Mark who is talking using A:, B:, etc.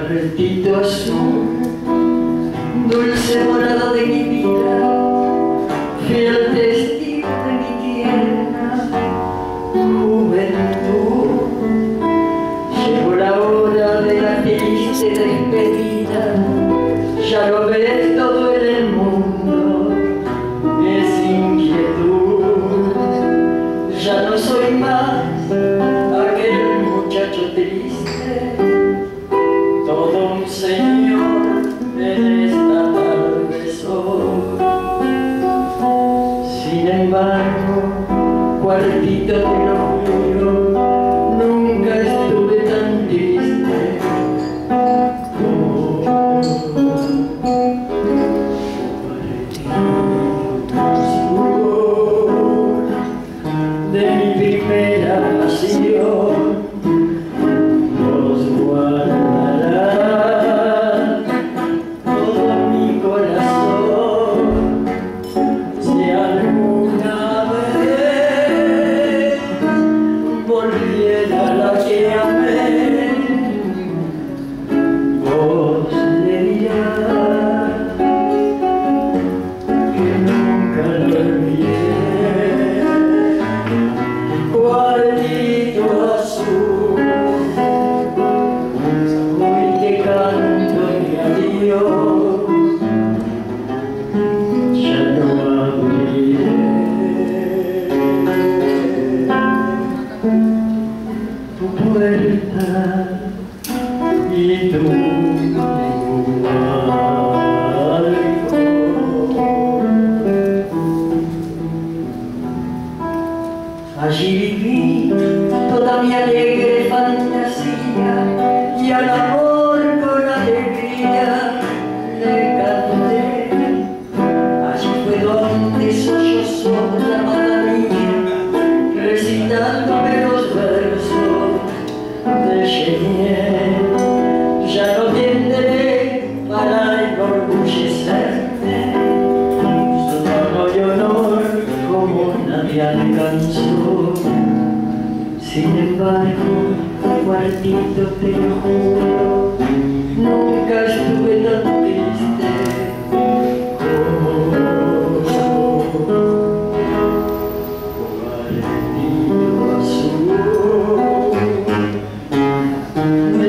A: Cuartito azul, dulce morado de mi vida, fiel testigo de mi tierna juventud. Llegó la hora de la triste despedida, ya lo ves, todo en el mundo es inquietud. Ya no soy más aquel muchacho triste, todo un señor en esta tarde soy. Sin embargo, cuartito, te lo juro, nunca estuve tan triste como hoy. Cuartito de mi primera pasión, nos guardará todo mi corazón. Si alguna vez volviera la que amé, vos le dirás que nunca lo olvidé. Cuartito azul, hoy te canto mi adiós, ya no abriré tu puerta y tu allí viví toda mi alegre fantasía y al amor con alegría le canté. Allí fue donde sollozó la amada mía, recitándome los versos de Chenier. Ya no tendré para enorgullecerme su trono de honor como nadie alcanzó. Sin embargo, cuartito, te lo juro, nunca estuve tan triste como hoy. Cuartito azul,